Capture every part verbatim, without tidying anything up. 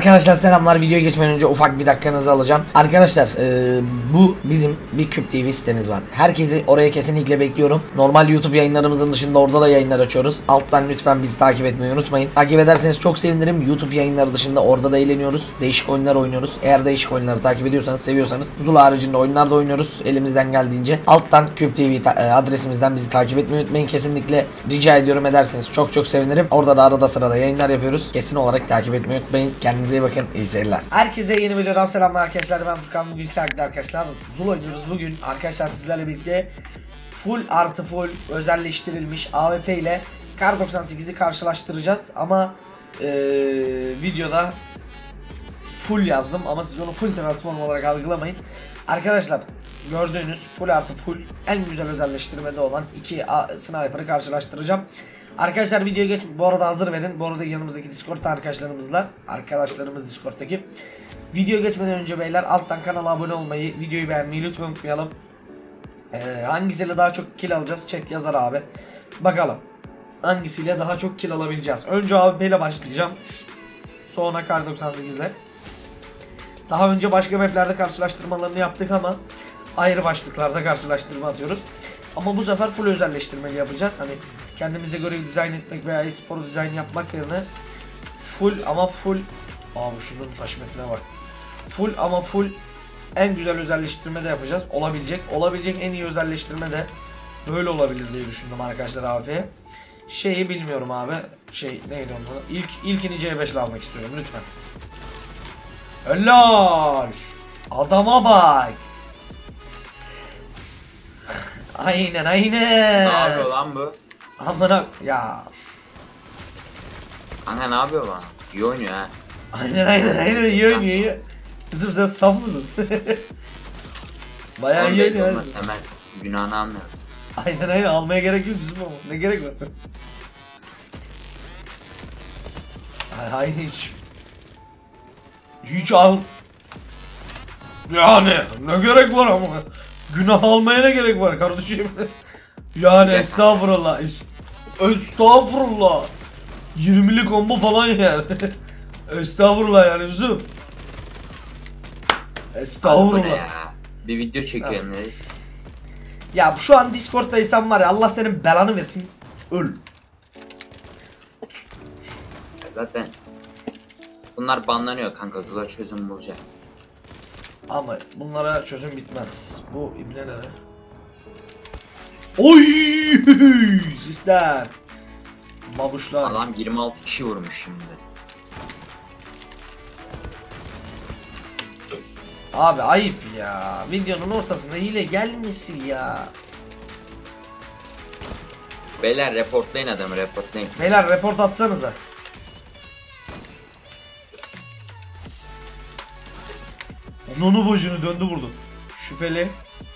Arkadaşlar selamlar, videoya geçmeden önce ufak bir dakikanızı alacağım. Arkadaşlar e, bu bizim bir Küp T V sitemiz var. Herkesi oraya kesinlikle bekliyorum. Normal YouTube yayınlarımızın dışında orada da yayınlar açıyoruz. Alttan lütfen bizi takip etmeyi unutmayın. Takip ederseniz çok sevinirim. YouTube yayınları dışında orada da eğleniyoruz. Değişik oyunlar oynuyoruz. Eğer değişik oyunları takip ediyorsanız, seviyorsanız Zula haricinde oyunlar da oynuyoruz. Elimizden geldiğince. Alttan Küp T V adresimizden bizi takip etmeyi unutmayın. Kesinlikle rica ediyorum, ederseniz çok çok sevinirim. Orada da arada sırada yayınlar yapıyoruz. Kesin olarak takip etmeyi unutmayın. Kendinize iyi bakın. İyi seyirler. Herkese yeni videodan selamlar arkadaşlar. Ben Furkan. Bugün sevgili arkadaşlar Zula oynuyoruz. Bugün arkadaşlar sizlerle birlikte full artı full özelleştirilmiş A W P ile Kar doksan sekizi karşılaştıracağız. Ama ee, videoda full yazdım ama siz onu full transform olarak algılamayın. Arkadaşlar gördüğünüz full artı full en güzel özelleştirmede olan iki sniper'ı karşılaştıracağım. Arkadaşlar videoya geç. Bu arada hazır verin. Bu arada yanımızdaki Discord arkadaşlarımızla, arkadaşlarımız Discord'taki. Video geçmeden önce beyler alttan kanala abone olmayı, videoyu beğenmeyi lütfen unutmayalım. Ee, hangisiyle daha çok kill alacağız? Chat yazar abi. Bakalım. Hangisiyle daha çok kill alabileceğiz? Önce A W P ile başlayacağım. Sonra Kar doksan sekiz ile. Daha önce başka maplerde karşılaştırmalarını yaptık ama ayrı başlıklarda karşılaştırma atıyoruz. Ama bu sefer full özelleştirmeli yapacağız. Hani kendimize göre dizayn etmek veya e-spor dizayn yapmak yerine full ama full, abi şunun haşmetine bak. Full ama full en güzel özelleştirme de yapacağız. Olabilecek. Olabilecek en iyi özelleştirme de böyle olabilir diye düşündüm arkadaşlar A W P'ye. Şeyi bilmiyorum abi. Şey neydi onun? İlk ilkini C beş ile almak istiyorum lütfen. Helal. Adama bak. Aynen aynen. Ne yapıyor lan bu? Amına ya. Kanka ne yapıyor bana? İyi oynuyor ha. Aynen aynen aynen iyi oynuyor iyi. Kızım sen saf mısın? Bayağı iyi oynuyor. Hemen günahını almıyorum. Aynen aynen almaya gerek yok bizim ama. Ne gerek var? Ay hayır hiç. Hiç al. Yani ne gerek var ama. Günah almaya ne gerek var kardeşim? Yani estağfurullah. Est estağfurullah. yirmili combo falan yani. Estağfurullah yani Yusuf. Estağfurullah. Ya. Bir video çekiyorum dedi. Ya şu an Discord'daysan var ya, Allah senin belanı versin. Öl. Zaten bunlar banlanıyor kanka. Zula çözüm bulacak. Ama bunlara çözüm bitmez. Bu ibneleri. Oy! Sistem. Babuşlar. Adam yirmi altı kişi vurmuş şimdi. Abi ayıp ya. Videonun ortasında hile gelmesin ya. Beyler reportlayın adamı, reportlayın. Beyler report atsanıza. Nonu boşunu döndü vurdu. Şüpheli.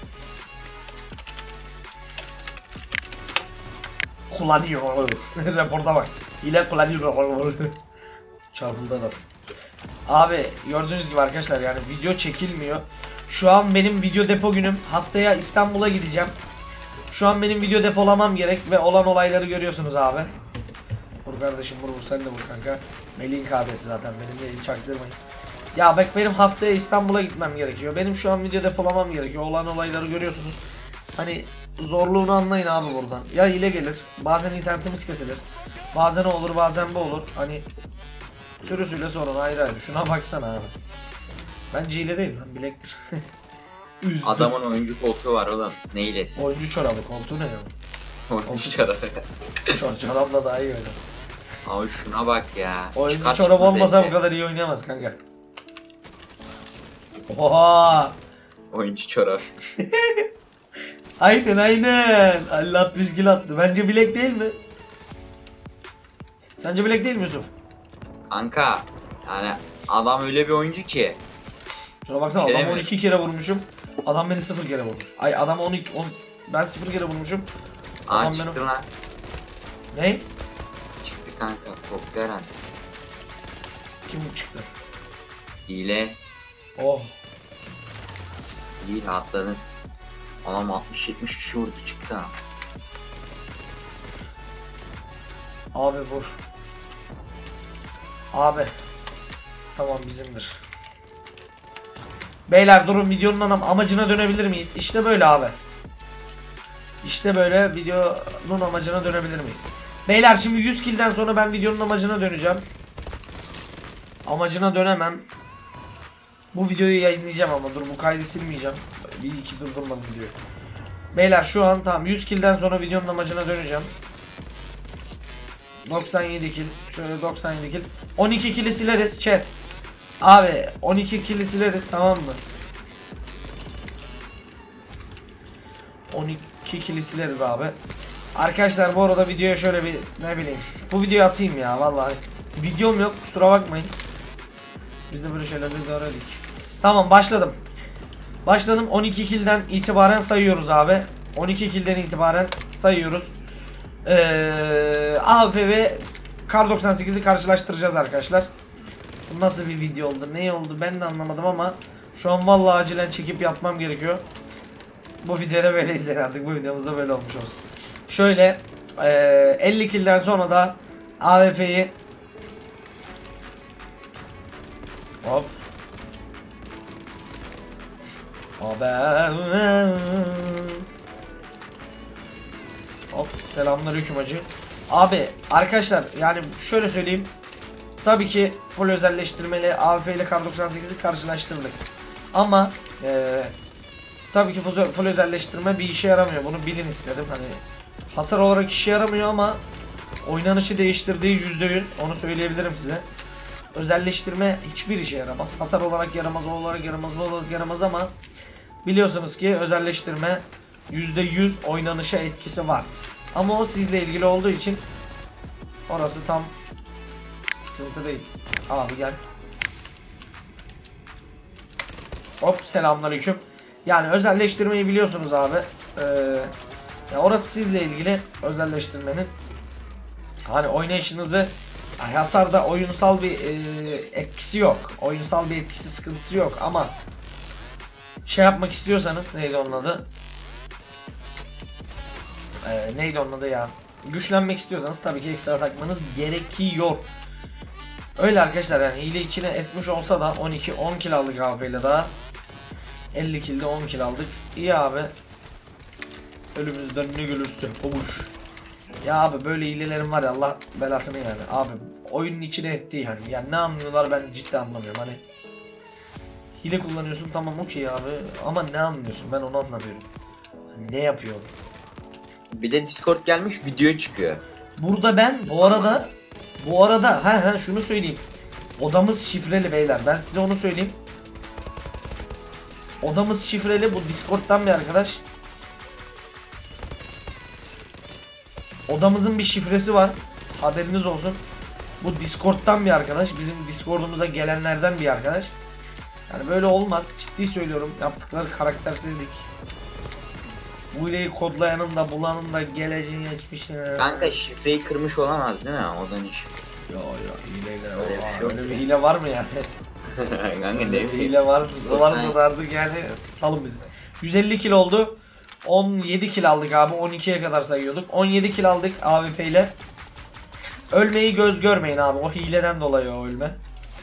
Kullanıyor. Reporta bak. Hile kullanıyor. Çarpıldı adam. Abi gördüğünüz gibi arkadaşlar yani video çekilmiyor. Şu an benim video depo günüm. Haftaya İstanbul'a gideceğim. Şu an benim video depolamam gerek ve olan olayları görüyorsunuz abi. Vur kardeşim vur vur, sen de vur kanka. Melih'in kahvesi zaten, benim de çaktırmayın. Ya bak benim haftaya İstanbul'a gitmem gerekiyor. Benim şu an video depolamam gerekiyor. Olan olayları görüyorsunuz. Hani zorluğunu anlayın abi buradan. Ya hile gelir. Bazen internetimiz kesilir. Bazen o olur bazen bu olur. Hani sürüsüyle sorun ayrı ayrı. Şuna baksana abi. Bence hile değil lan, bilektir. Adamın oyuncu koltuğu var oğlum. Ne hilesi? Oyuncu çorabı, koltuğu ne ya? Oyuncu çorabı. Çorapla daha iyi oynar. Abi şuna bak ya. Oyuncu Çıkar çorap çıkmaz olmasa ese. bu kadar iyi oynayamaz kanka. Oha! Oyuncu çorap. Aynen aynen. Allah püskül attı. Bence bilek değil mi? Sence bilek değil mi Yusuf? Kanka yani adam öyle bir oyuncu ki. Şuna baksana, Şey adam mi? on iki kere vurmuşum. Adam beni sıfır kere vurmuş. Ay adam on iki on, ben sıfır kere vurmuşum. Aa Adam çıktı benim... lan. Ne? Çıktı kanka. Korktu herhalde. Kim çıktı? Hile. Oh. İyi rahatladın. Adam altmış yetmiş kişi vurdu çıktı ha. Abi vur. Abi. Tamam, bizimdir. Beyler durun, videonun am amacına dönebilir miyiz? İşte böyle abi. İşte böyle videonun amacına dönebilir miyiz? Beyler şimdi yüz kill'den sonra ben videonun amacına döneceğim. Amacına dönemem. Bu videoyu yayınlayacağım ama dur, bu kaydı silmeyeceğim. Bir iki durdurmadım videoyu. Beyler şu an tamam, yüz kill'den sonra videonun amacına döneceğim. doksan yedi kill. Şöyle doksan yedi kill. on iki kill'i sileriz chat. Abi on iki kill'i sileriz, tamam mı? on iki kill'i sileriz abi. Arkadaşlar bu arada videoya şöyle bir ne bileyim, bu videoyu atayım ya vallahi. Videom yok, kusura bakmayın. Biz de böyle şeylerle idare edik. Tamam, başladım. Başladım, on iki kill'den itibaren sayıyoruz abi. on iki kill'den itibaren sayıyoruz. Ee, A W P ve Kar doksan sekizi karşılaştıracağız arkadaşlar. Bu nasıl bir video oldu, ne oldu ben de anlamadım ama şu an vallahi acilen çekip yapmam gerekiyor. Bu videoda böyle izleyin artık, bu videomuzda böyle olmuş olsun. Şöyle e, elli kill'den sonra da A W P'yi hop haber hop selamünaleyküm hacı. Abi arkadaşlar yani şöyle söyleyeyim, tabii ki full özelleştirmeli A W P ile Kar doksan sekizi karşılaştırdık ama e, tabii ki full, full özelleştirme bir işe yaramıyor, bunu bilin istedim. Hani hasar olarak işe yaramıyor ama oynanışı değiştirdiği yüzde yüz, onu söyleyebilirim size. Özelleştirme hiçbir işe yaramaz. Hasar olarak yaramaz, o olarak yaramaz, o olarak yaramaz ama biliyorsunuz ki özelleştirme yüzde yüz oynanışa etkisi var. Ama o sizle ilgili olduğu için orası tam sıkıntı değil. Abi gel. Hop selamünaleyküm. Yani özelleştirmeyi biliyorsunuz abi. Ee, ya orası sizle ilgili, özelleştirmenin. Hani oynayışınızı, yani hasarda oyunsal bir e, etkisi yok. Oyunsal bir etkisi, sıkıntısı yok ama şey yapmak istiyorsanız, neydi onun adı? Ee, neydi onun adı ya? Güçlenmek istiyorsanız tabii ki ekstra takmanız gerekiyor. Öyle arkadaşlar, yani hile içine etmiş olsa da on iki on kill aldık A W P ile daha. elli kill'de on kill aldık. İyi abi. Ölümüzden ne gelirse olmuş. Ya abi böyle hilelerin var ya, Allah belasını yani. Abi oyunun içine etti yani. Yani ne anlıyorlar, ben cidden anlamıyorum. Hani hile kullanıyorsun, tamam okey abi, ama ne anlıyorsun, ben onu anlamıyorum. Hani ne yapıyor? Bir de Discord gelmiş, video çıkıyor. Burada ben bu arada bu arada ha ha şunu söyleyeyim. Odamız şifreli beyler. Ben size onu söyleyeyim. Odamız şifreli, bu Discord'dan bir arkadaş. Odamızın bir şifresi var. Haberiniz olsun. Bu Discord'dan bir arkadaş. Bizim Discord'umuza gelenlerden bir arkadaş. Yani böyle olmaz. Ciddi söylüyorum. Yaptıkları karaktersizlik. Bu hileyi kodlayanın da bulanın da geleceğini geçmişine. Kanka şifreyi kırmış olamaz değil mi? Odanın şifresi. Yo yo hileyle öyle bir şey yok. Öyle bir hile var mı yani? Kanka ne Bir bileyim. hile var. Varsa da artık yani salın bizi. yüz elli kill oldu. on yedi kill aldık abi. on ikiye kadar sayıyorduk. on yedi kill aldık A W P ile. Ölmeyi göz görmeyin abi. O hileden dolayı o ölme.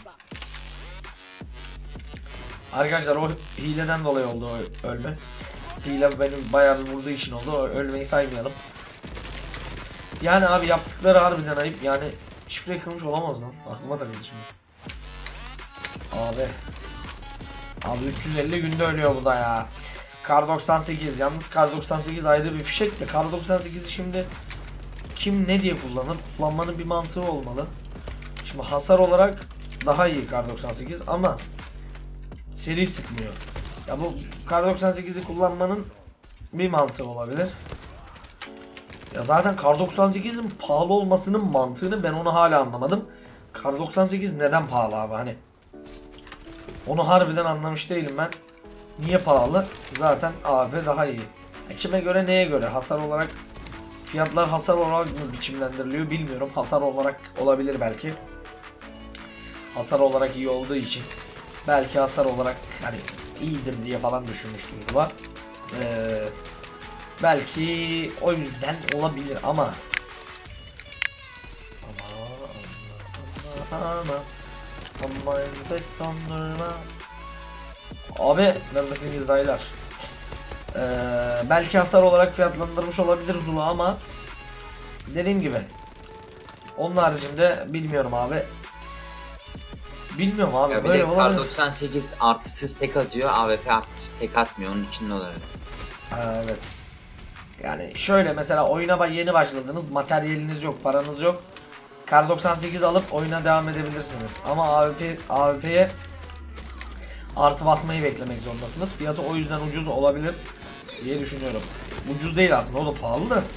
Arkadaşlar o hileden dolayı oldu o ölme. Hile benim bayağı bir vurduğu için oldu. O ölmeyi saymayalım. Yani abi yaptıkları harbiden ayıp. Yani şifre kırmış olamaz lan. Aklıma da geldi şimdi. Abi. Abi üç yüz elli günde ölüyor bu da ya. Kar doksan sekiz. Yalnız Kar doksan sekiz ayrı bir fişek de Kar doksan sekizi şimdi kim ne diye kullanır? Kullanmanın bir mantığı olmalı. Şimdi hasar olarak daha iyi Kar doksan sekiz ama seri sıkmıyor. Ya bu Kar doksan sekizi kullanmanın bir mantığı olabilir. Ya zaten Kar doksan sekizin pahalı olmasının mantığını ben onu hala anlamadım. Kar doksan sekiz neden pahalı abi, hani onu harbiden anlamış değilim ben. Niye pahalı? Zaten A W P daha iyi. Ya kime göre, neye göre? Hasar olarak fiyatlar hasar olarak mı biçimlendiriliyor bilmiyorum. Hasar olarak olabilir belki. Hasar olarak iyi olduğu için belki hasar olarak hani iyidir diye falan düşünmüştür Zula. Ee, belki o yüzden olabilir ama ama ama ama Online best dondurma. Abi neredesiniz dayılar? Ee, belki hasar olarak fiyatlandırmış olabilir Zula ama dediğim gibi onun haricinde bilmiyorum abi. Bilmiyorum abi Ya bir böyle de olabilir. Kar doksan sekiz artısız tek atıyor, A W P artısız tek atmıyor, onun için ne olur öyle. Ha, evet. Yani şöyle mesela oyuna yeni başladınız, materyaliniz yok, paranız yok. Kar doksan sekiz alıp oyuna devam edebilirsiniz. Ama A W P A W P'ye artı basmayı beklemek zorundasınız. Fiyatı o yüzden ucuz olabilir diye düşünüyorum. Ucuz değil aslında, o da pahalı da.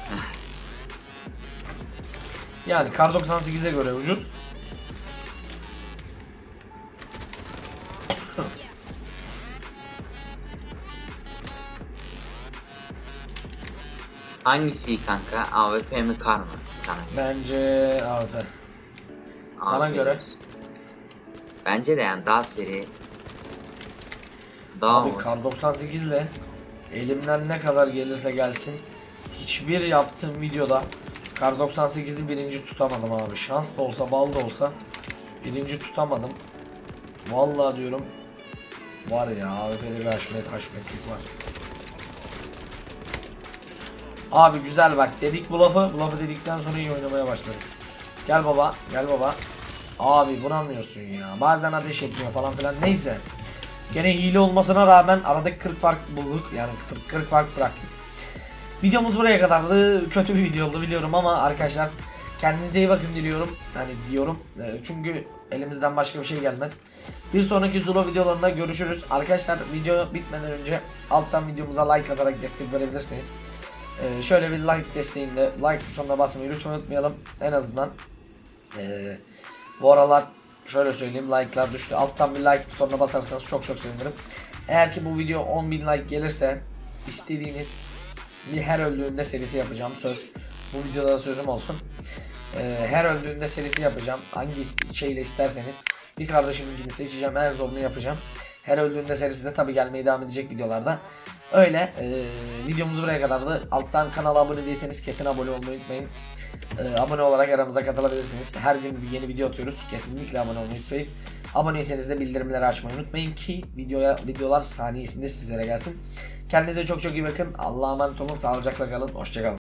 Yani Kar doksan sekize göre ucuz. Hangisi iyi kanka? A W P mi Kar mı sana? Bence A W P. Sana A W P göre? diyorsun. Bence de yani daha seri. Daha Abi hoş. Kar doksan sekiz ile elimden ne kadar gelirse gelsin hiçbir yaptığım videoda Kar doksan sekizi birinci tutamadım abi. Şans da olsa, bal da olsa birinci tutamadım. Vallahi diyorum, var ya A W P'de bir haşmet haşmetlik var. Abi güzel bak, dedik bu lafı, bu lafı dedikten sonra iyi oynamaya başladık. Gel baba, gel baba. Abi bunu anlıyorsun ya. Bazen ateş etmiyor falan filan, neyse. Gene hile olmasına rağmen aradaki kırk fark bulduk. Yani kırk fark bıraktık. Videomuz buraya kadardı. Kötü bir video oldu biliyorum ama arkadaşlar kendinize iyi bakın diliyorum. Yani diyorum. Çünkü elimizden başka bir şey gelmez. Bir sonraki Zula videolarında görüşürüz. Arkadaşlar video bitmeden önce alttan videomuza like atarak destek verebilirsiniz. Ee, şöyle bir like desteğinde like butonuna basmayı lütfen unutmayalım. En azından ee, bu aralar şöyle söyleyeyim, like'lar düştü. Alttan bir like butonuna basarsanız çok çok sevinirim. Eğer ki bu video on bin like gelirse istediğiniz bir her öldüğünde serisi yapacağım, söz. Bu videoda da sözüm olsun. Ee, her öldüğünde serisi yapacağım. Hangi şeyle isterseniz bir kardeşiminkini seçeceğim, en zorunu yapacağım. Her öldüğünde serisi de tabi gelmeye devam edecek videolarda. Öyle ee, videomuz buraya kadardı. Alttan kanala abone değilseniz kesin abone olmayı unutmayın. Ee, abone olarak aramıza katılabilirsiniz. Her gün bir yeni video atıyoruz. Kesinlikle abone olmayı unutmayın. Aboneyseniz de bildirimleri açmayı unutmayın ki videoya videolar saniyesinde sizlere gelsin. Kendinize çok çok iyi bakın. Allah'a emanet olun. Sağlıcakla kalın. Hoşça kalın.